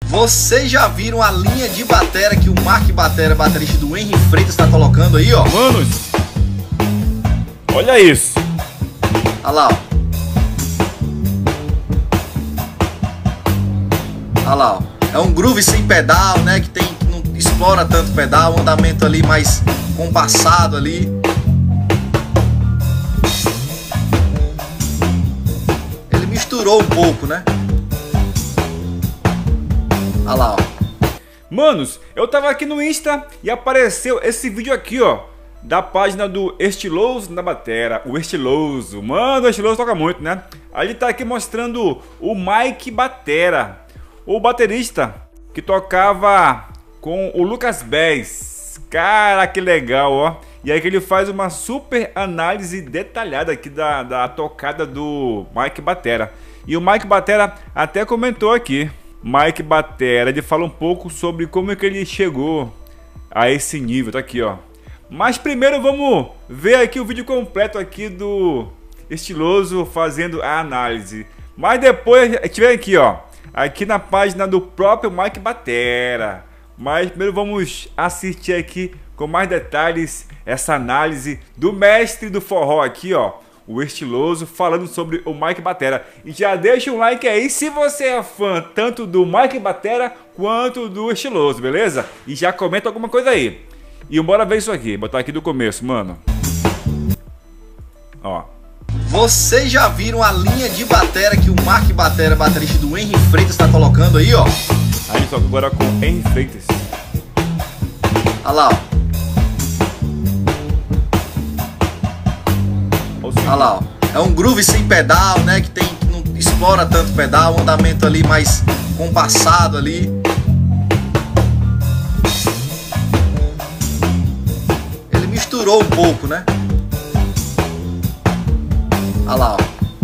Vocês já viram a linha de batera que o Mark Batera, baterista do Henry Freitas, está colocando aí, ó? Manos, olha isso. Olha lá, ó. Olha lá, ó. É um groove sem pedal, né? Que não explora tanto pedal, um andamento ali mais compassado ali. Ele misturou um pouco, né? Olha lá, ó. Manos, eu tava aqui no Insta e apareceu esse vídeo aqui, ó, da página do Estiloso na batera. O Estiloso, mano, o Estiloso toca muito, né? Aí ele tá aqui mostrando o Mike Batera, o baterista que tocava com o Lucas Bass. Cara, que legal, ó. E aí que ele faz uma super análise detalhada aqui da tocada do Mike Batera. E o Mike Batera até comentou aqui. Mike Batera, ele fala um pouco sobre como é que ele chegou a esse nível, tá aqui, ó. Mas primeiro vamos ver aqui o vídeo completo aqui do Estiloso fazendo a análise. Mas depois a gente vem aqui, ó, aqui na página do próprio Mike Batera. Mas primeiro vamos assistir aqui com mais detalhes essa análise do mestre do forró aqui, ó, o Estiloso, falando sobre o Mike Batera. E já deixa um like aí se você é fã tanto do Mike Batera quanto do Estiloso, beleza? E já comenta alguma coisa aí. E bora ver isso aqui, botar aqui do começo, mano. Ó. Vocês já viram a linha de batera que o Mark Batera, baterista do Henry Freitas, está colocando aí, ó? Aí ele toca agora com Henry Freitas. Olha lá, ó. Olha lá, ó. É um groove sem pedal, né? Que não explora tanto pedal, um andamento ali mais compassado ali. Ele misturou um pouco, né? Olha lá, ó.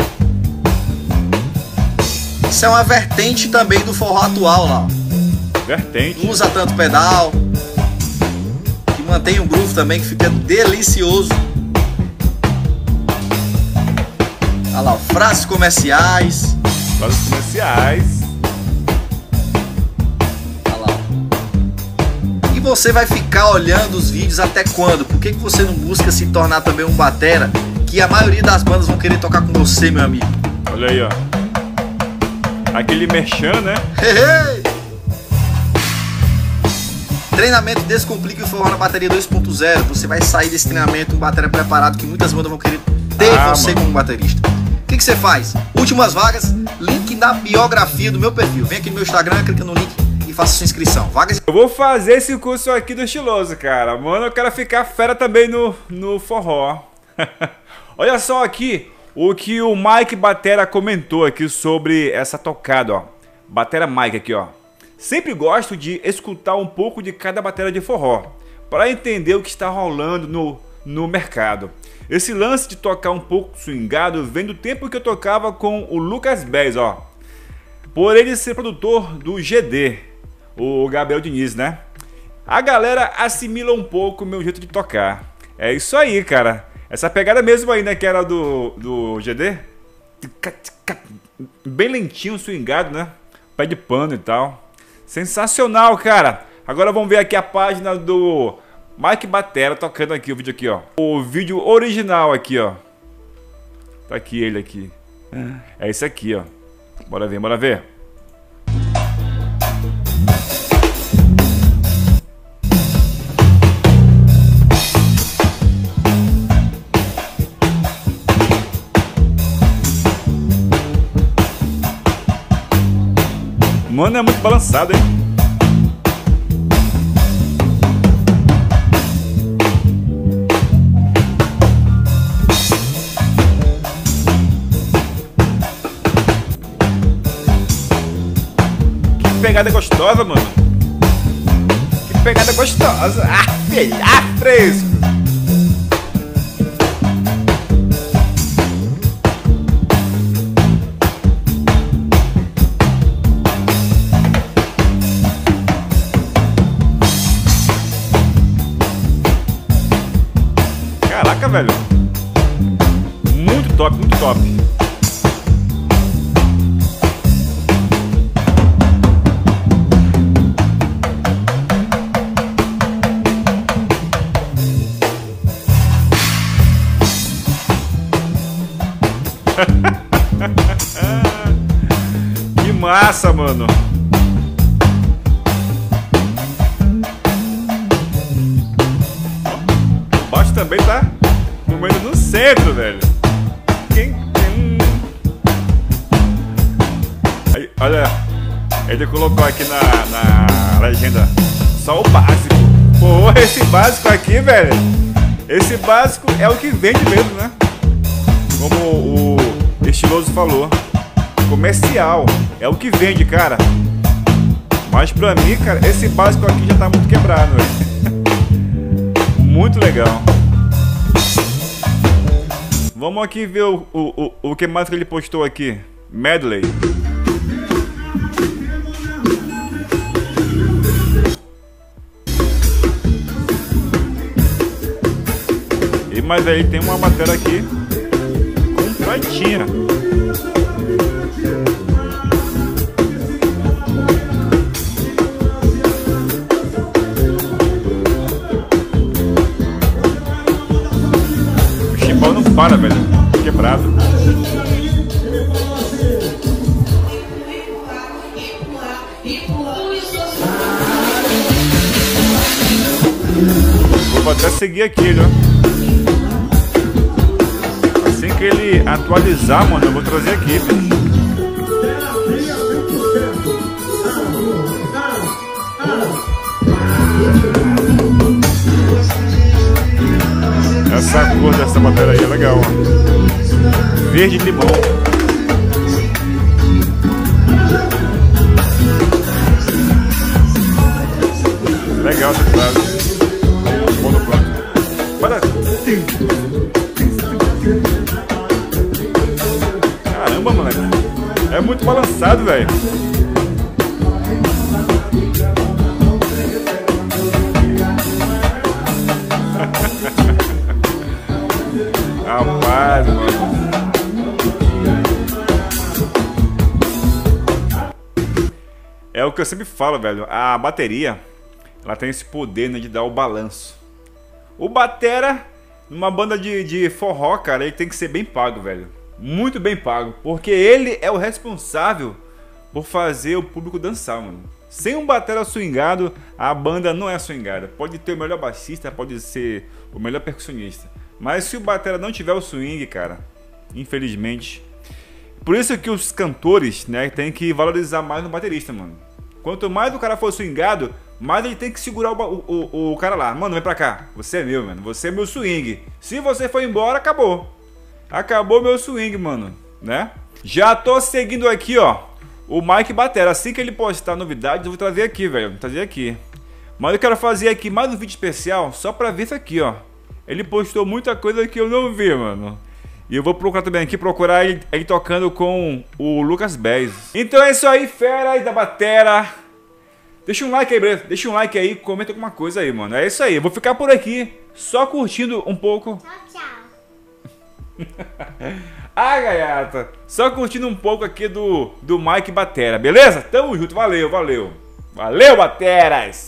Isso é uma vertente também do forró atual lá, ó. Vertente. Não usa tanto pedal, que mantém um groove também que fica delicioso. Olha lá, ó, frases comerciais. Frases comerciais. Olha lá, ó. E você vai ficar olhando os vídeos até quando? Por que você não busca se tornar também um batera? Que a maioria das bandas vão querer tocar com você, meu amigo. Olha aí, ó. Aquele merchan, né? Hey, hey. Treinamento Descomplica o Forró na Bateria 2.0. Você vai sair desse treinamento um batera preparado que muitas bandas vão querer ter você como baterista. O que você faz? Últimas vagas, link na biografia do meu perfil. Vem aqui no meu Instagram, clica no link e faça sua inscrição. Vagas. Eu vou fazer esse curso aqui do Estiloso, cara. Mano, eu quero ficar fera também no forró. Olha só aqui o que o Mike Batera comentou aqui sobre essa tocada, ó. Batera Mike aqui, ó. Sempre gosto de escutar um pouco de cada batera de forró, para entender o que está rolando no mercado. Esse lance de tocar um pouco swingado vem do tempo que eu tocava com o Lucas Bass, ó. Por ele ser produtor do GD, o Gabriel Diniz, né? A galera assimila um pouco o meu jeito de tocar. É isso aí, cara. Essa pegada mesmo aí, né, que era do GD. Bem lentinho, swingado, né? Pé de pano e tal. Sensacional, cara. Agora vamos ver aqui a página do Mike Batera tocando aqui o vídeo aqui, ó. O vídeo original aqui, ó. Tá aqui ele aqui. É esse aqui, ó. Bora ver, bora ver. Mano, é muito balançado, hein? Que pegada gostosa, mano. Que pegada gostosa. Ah, filha, fresco. Caraca, velho. Muito top, muito top. mano. O baixo também tá comendo no centro, velho. Aí, olha, ele colocou aqui na legenda só o básico. Pô, esse básico aqui, velho. Esse básico é o que vende mesmo, né? Como o Estiloso falou. Comercial. É o que vende, cara. Mas pra mim, cara, esse básico aqui já tá muito quebrado, velho. Muito legal. Vamos aqui ver o que mais que ele postou aqui. Medley. Mas aí tem uma matéria aqui completinha. O chimbal não para, velho. Quebrado. Vou até seguir aqui, ó. Assim que ele atualizar, mano, eu vou trazer aqui, bicho. Essa cor dessa matéria aí é legal, ó. Verde limão. Legal essa frase. Bom no plano. Para. Caramba, moleque. É muito balançado, velho. Rapaz, mano. É o que eu sempre falo, velho. A bateria, ela tem esse poder, né, de dar o balanço. O batera, numa banda de forró, cara, ele tem que ser bem pago, velho. Muito bem pago. Porque ele é o responsável por fazer o público dançar, mano. Sem um batera swingado, a banda não é swingada. Pode ter o melhor baixista, pode ser o melhor percussionista. Mas se o batera não tiver o swing, cara, infelizmente. Por isso que os cantores, né, tem que valorizar mais no baterista, mano. Quanto mais o cara for swingado, mais ele tem que segurar o cara lá. Mano, vem pra cá. Você é meu, mano. Você é meu swing. Se você for embora, acabou. Acabou meu swing, mano, né? Já tô seguindo aqui, ó, o Mike Batera. Assim que ele postar novidades, eu vou trazer aqui, velho. Vou trazer aqui. Mas eu quero fazer aqui mais um vídeo especial só pra ver isso aqui, ó. Ele postou muita coisa que eu não vi, mano. E eu vou procurar também aqui, procurar ele tocando com o Lucas Bez. Então é isso aí, feras da batera. Deixa um like aí, beleza? Deixa um like aí, comenta alguma coisa aí, mano. É isso aí, eu vou ficar por aqui, só curtindo um pouco. Tchau, tchau. Ah, gaiata, só curtindo um pouco aqui do Mike Batera, beleza? Tamo junto, valeu, valeu. Valeu, bateras!